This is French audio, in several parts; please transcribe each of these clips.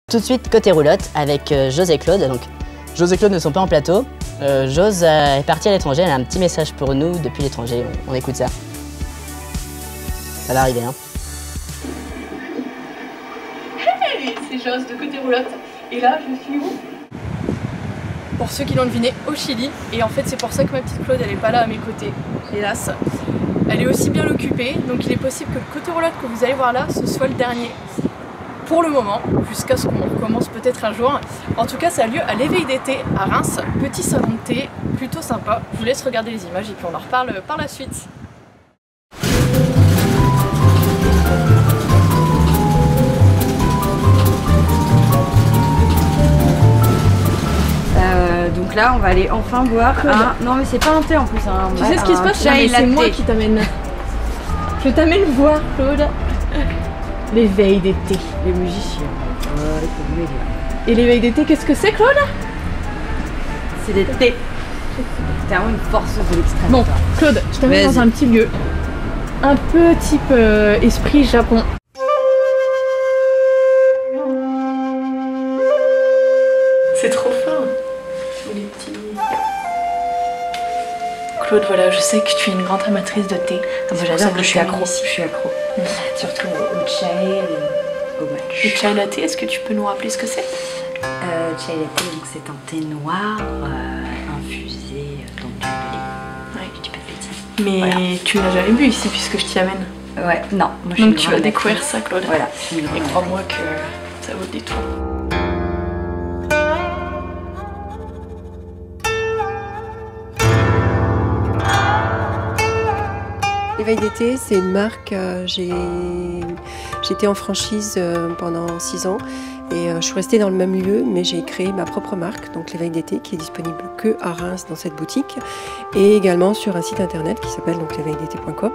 Tout de suite, côté roulotte, avec Jose et Claude. Donc, Jose et Claude ne sont pas en plateau. Jose est partie à l'étranger, elle a un petit message pour nous depuis l'étranger. On écoute ça. Ça va arriver, hein. Hey, c'est Jose de côté roulotte. Et là, je suis où? Pour ceux qui l'ont deviné, au Chili. Et en fait, c'est pour ça que ma petite Claude, elle est pas là à mes côtés, hélas. Elle est aussi bien occupée, donc il est possible que le côté roulotte que vous allez voir là, ce soit le dernier. Pour le moment, jusqu'à ce qu'on recommence peut-être un jour. En tout cas, ça a lieu à l'éveil d'été à Reims, petit salon de thé, plutôt sympa. Je vous laisse regarder les images et puis on en reparle par la suite. Donc là, on va aller enfin boire un... Non mais c'est pas un thé en plus, un... Tu sais ce qui se passe? C'est moi qui t'amène. Je t'amène voir, Claude. L'éveil d'été. Les musiciens. Et l'éveil d'été, qu'est-ce que c'est, Claude? C'est des thés. T'es vraiment une force de l'extrême. Bon, Claude, je t'amène dans un petit lieu. Un peu type esprit Japon. C'est trop fin. Les petits... Claude, voilà, je sais que tu es une grande amatrice de thé. Moi j'adore, je suis accro. Je suis accro. Surtout au chai et au match. Le chai latte, est-ce que tu peux nous rappeler ce que c'est? Chai latte, donc c'est un thé noir infusé dans du lait. Ouais. Du petit. Mais voilà. Tu n'as jamais bu ici puisque je t'y amène. Ouais, non. Moi, je donc tu vas découvrir ça, Claude. Voilà. Et crois-moi que ça vaut le détour. L'éveil d'été, c'est une marque, j'étais en franchise pendant 6 ans et je suis restée dans le même lieu, mais j'ai créé ma propre marque, donc l'éveil d'été, qui est disponible que à Reims dans cette boutique et également sur un site internet qui s'appelle donc l'éveildété.com.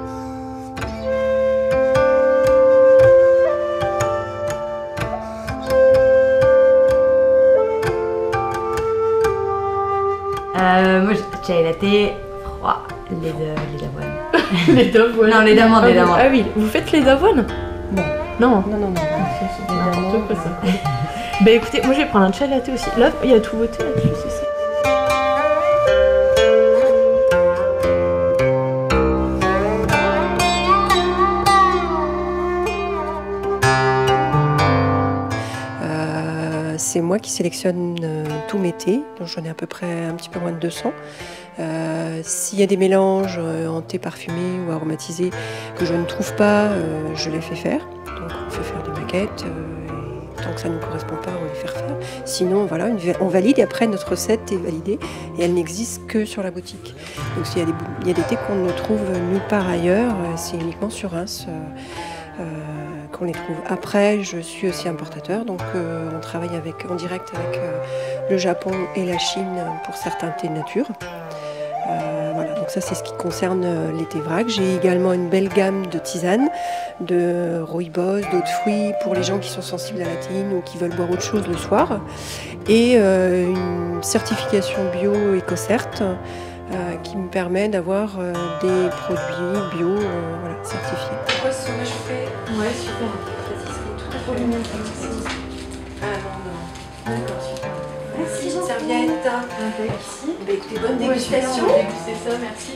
Moi, chai latte, froid, lait d'avoine. Les d'avoine. Non, les d'amandes, les d'amandes. Ah oui, vous faites les d'avoine? Bon. Non. Non. C'est n'importe quoi ça. Bah écoutez, moi je vais prendre un chai latte aussi. Là, il y a tout voté là-dessus, c'est ça. C'est moi qui sélectionne tous mes thés, donc j'en ai à peu près un petit peu moins de 200. S'il y a des mélanges en thé parfumé ou aromatisé que je ne trouve pas, je les fais faire. Donc on fait faire des maquettes, et tant que ça ne nous correspond pas, on les fait faire. Sinon, voilà, on valide et après notre recette est validée et elle n'existe que sur la boutique. Donc s'il y a des thés qu'on ne trouve nulle part ailleurs, c'est uniquement sur Reims. Qu'on les trouve. Après, je suis aussi importateur, donc on travaille en direct avec le Japon et la Chine pour certains thés nature. Voilà, donc ça c'est ce qui concerne les thés vrac. J'ai également une belle gamme de tisanes, de rooibos, d'eau de fruits pour les gens qui sont sensibles à la théine ou qui veulent boire autre chose le soir. Et une certification bio EcoCert qui me permet d'avoir des produits bio voilà, certifiés. Pourquoi ce que je fais? Ouais, super. Trop mignon. Ah non. D'accord, super. Merci, serviette. Merci. Bah, écoutez, bonne dégustation. On va déguster ça, merci.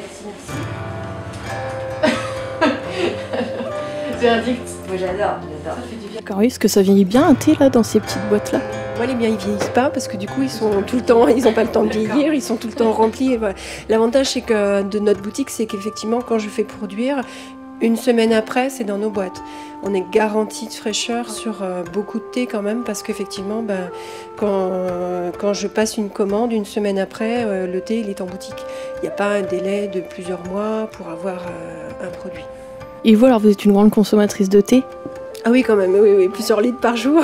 Merci. Verdict. Moi j'adore. Ça fait du bien. D'accord, est-ce que ça vieillit bien un thé là dans ces petites boîtes là? Moi les miens ils vieillissent pas parce que du coup ils sont tout le temps, ils n'ont pas le temps de vieillir, ils sont tout le temps remplis. Voilà. L'avantage c'est que de notre boutique c'est qu'effectivement quand je fais produire, une semaine après c'est dans nos boîtes. On est garanti de fraîcheur sur beaucoup de thé quand même parce qu'effectivement quand je passe une commande, une semaine après le thé il est en boutique. Il n'y a pas un délai de plusieurs mois pour avoir un produit. Et vous alors vous êtes une grande consommatrice de thé? Ah oui quand même, oui, plusieurs litres par jour.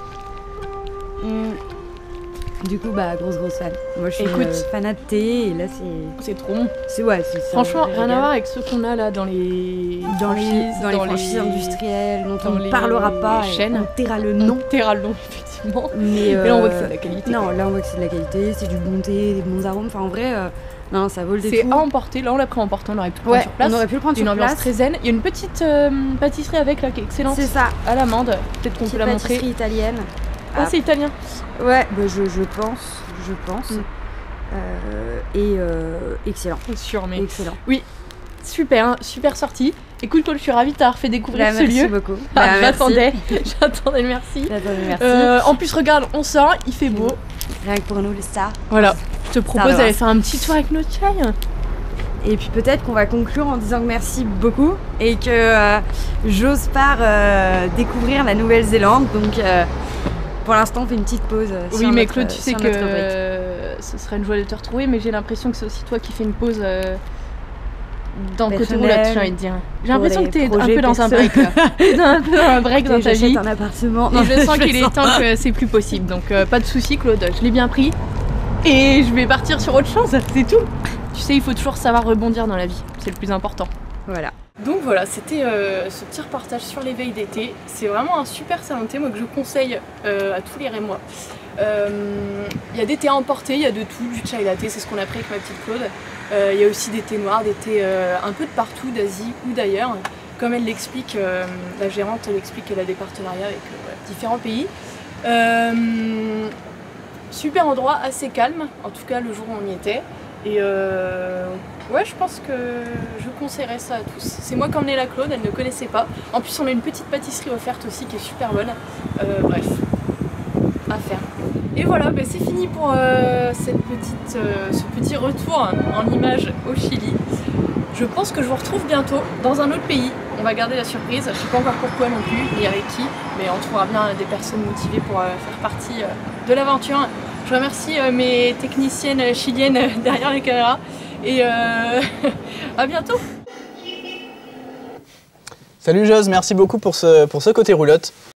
Du coup, grosse fan. Moi, je suis fanat de thé et là, c'est trop bon. Franchement, rien à voir avec ceux qu'on a là dans les franchises industrielles dont on ne parlera pas. Chaînes. On taira le nom. Effectivement. Mais là, on voit que c'est de la qualité. Non, là, on voit que c'est de la qualité, c'est du bon thé, des bons arômes. Enfin, en vrai, Non, ça vaut le C'est détour. à emporter. Là, on l'a pris à emporter, on aurait pu le prendre Ouais, sur place. on aurait pu le prendre Une sur ambiance place. très zen. Il y a une petite pâtisserie avec là qui est excellente. C'est ça. À l'amande. Peut-être qu'on Petite peut la montrer. pâtisserie italienne. Ah, c'est italien. Ouais, bah, je pense. Excellent. C'est sûr, mais Excellent. super, hein, super sortie. Écoute, Paul, je suis ravie de t'avoir fait découvrir Bah, ce merci lieu. beaucoup. Ah, Bah, j'attendais le merci. Merci. En plus, regarde, on sort, il fait beau. Rien que pour nous, les stars. Voilà, je te propose va. d'aller faire un petit tour avec notre chai. Et puis peut-être qu'on va conclure en disant que merci beaucoup et que j'ose part découvrir la Nouvelle-Zélande. Donc pour l'instant, on fait une petite pause. Oui, mais Claude, tu sais que ce serait une joie de te retrouver, mais j'ai l'impression que c'est aussi toi qui fais une pause dans le côté roulotte, j'ai envie de dire. J'ai l'impression que t'es un peu dans un break là. T'es un peu dans un break dans ta vie. J'achète un appartement. Et je sens qu'il est temps que c'est plus possible. Donc pas de soucis, Claude, je l'ai bien pris. Et je vais partir sur autre chose, c'est tout. Tu sais, il faut toujours savoir rebondir dans la vie, c'est le plus important. Voilà. Donc voilà, c'était ce petit reportage sur l'éveil d'été. C'est vraiment un super salon de thé, moi, que je conseille à tous les Rémois. Il y a des thés à emporter, il y a de tout, du chai latte, c'est ce qu'on a pris avec ma petite Claude. Il y a aussi des thés noirs, des thés un peu de partout, d'Asie ou d'ailleurs. Comme elle l'explique, la gérante, elle explique qu'elle a des partenariats avec différents pays. Super endroit, assez calme, en tout cas le jour où on y était. Et ouais, je pense que je conseillerais ça à tous. C'est moi qui ai emmené la Claude, elle ne connaissait pas. En plus, on a une petite pâtisserie offerte aussi qui est super bonne. Bref, à faire. Et voilà, bah, c'est fini pour ce petit retour en images au Chili. Je pense que je vous retrouve bientôt dans un autre pays. On va garder la surprise, je ne sais pas encore pourquoi non plus, ni avec qui, mais on trouvera bien des personnes motivées pour faire partie de l'aventure. Je remercie mes techniciennes chiliennes derrière les caméras et à bientôt. Salut Jose, merci beaucoup pour ce côté roulotte.